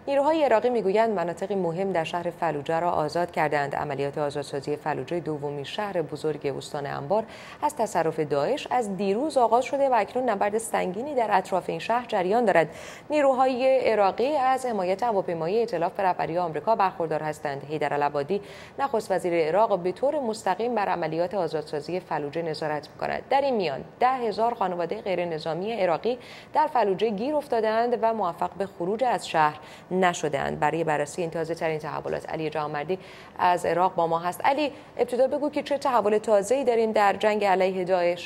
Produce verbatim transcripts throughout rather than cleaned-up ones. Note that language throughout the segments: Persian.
نیروهای عراقی میگویند مناطقی مهم در شهر فلوجه را آزاد کردند. عملیات آزادسازی فلوجه، دومین شهر بزرگ استان انبار، از تصرف داعش از دیروز آغاز شده و اکنون نبرد سنگینی در اطراف این شهر جریان دارد. نیروهای عراقی از حمایت هواپیمایی ائتلاف به رهبری آمریکا برخوردار هستند. حیدرالعبادی نخست وزیر عراق به طور مستقیم بر عملیات آزادسازی فلوجه نظارت می‌کند. در این میان ده هزار خانواده غیر نظامی عراقی در فلوجه گیر افتادند و موفق به خروج از شهر نشدند. برای بررسی این تازه‌ترین تحولات علی جهانمردی از عراق با ما هست. علی، ابتدا بگو که چه تحول تازه‌ای داریم در جنگ علیه داعش؟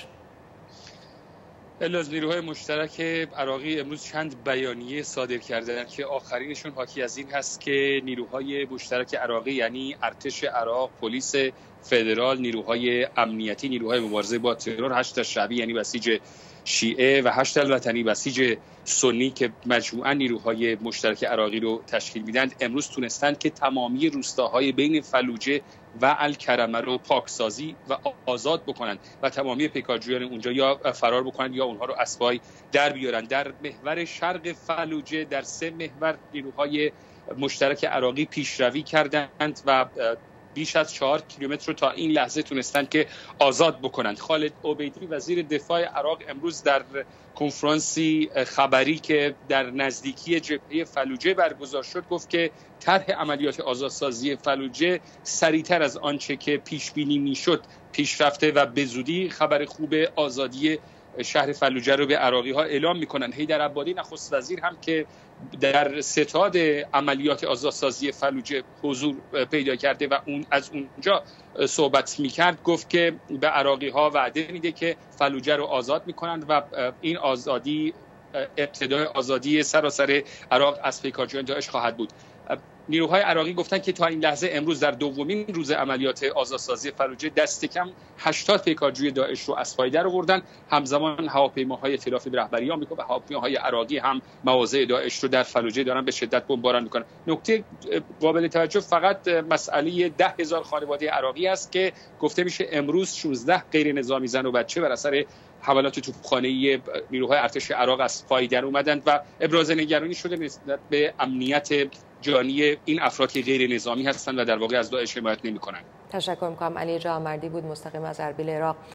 البته نیروهای مشترک عراقی امروز چند بیانیه صادر کردند که آخرینشون حاکی از این هست که نیروهای مشترک عراقی یعنی ارتش عراق، پلیس فدرال، نیروهای امنیتی، نیروهای مبارزه با ترور، هشت شعبی یعنی بسیج شیعه و هشت الوطنی بسیج سنی که مجموعاً نیروهای مشترک عراقی رو تشکیل میدن، امروز تونستند که تمامی روستاهای بین فلوجه و الکرمه رو پاکسازی و آزاد بکنند و تمامی پیکارجویان اونجا یا فرار بکنند یا اونها رو از پای در بیارن. در محور شرق فلوجه در سه محور نیروهای مشترک عراقی پیشروی کردند و بیش از چهار کیلومتر رو تا این لحظه تونستند که آزاد بکنند. خالد عبیدی وزیر دفاع عراق امروز در کنفرانسی خبری که در نزدیکی جبهه فلوجه برگزار شد گفت که طرح عملیات آزادسازی فلوجه سریعتر از آنچه که پیش بینی میشد پیش رفته و به زودی خبر خوب آزادی شهر فلوجه رو به عراقی ها اعلام میکنن. حیدرعبادی نخست وزیر هم که در ستاد عملیات آزادسازی فلوجه حضور پیدا کرده و اون از اونجا صحبت میکرد گفت که به عراقی ها وعده میده که فلوجه رو آزاد میکنند و این آزادی ابتدای آزادی سراسر عراق از پیکارجویان داعش خواهد بود. نیروهای عراقی گفتن که تا این لحظه امروز در دومین روز عملیات آزادسازی فلوجه دست کم هشتاد پیکارجوی داعش رو از پای در آوردن. همزمان هواپیماهای ائتلاف به رهبری آمریکا و هواپیماهای عراقی هم مواضع داعش رو در فلوجه دارن به شدت بمباران میکنن. نکته قابل توجه فقط مسئله ده هزار خانواده عراقی است که گفته میشه امروز شانزده غیر نظامی زن و بچه بر اثر حملات توپخانه‌ای نیروهای ارتش عراق از پای در اومدند و ابراز نگرانی شده نسبت به امنیت جانی این افراد که غیر نظامی هستند و در واقع از داعش حمایت نمی‌کنند. تشکر می‌کنم. علی جهانمردی بود مستقیم از اربیل عراق.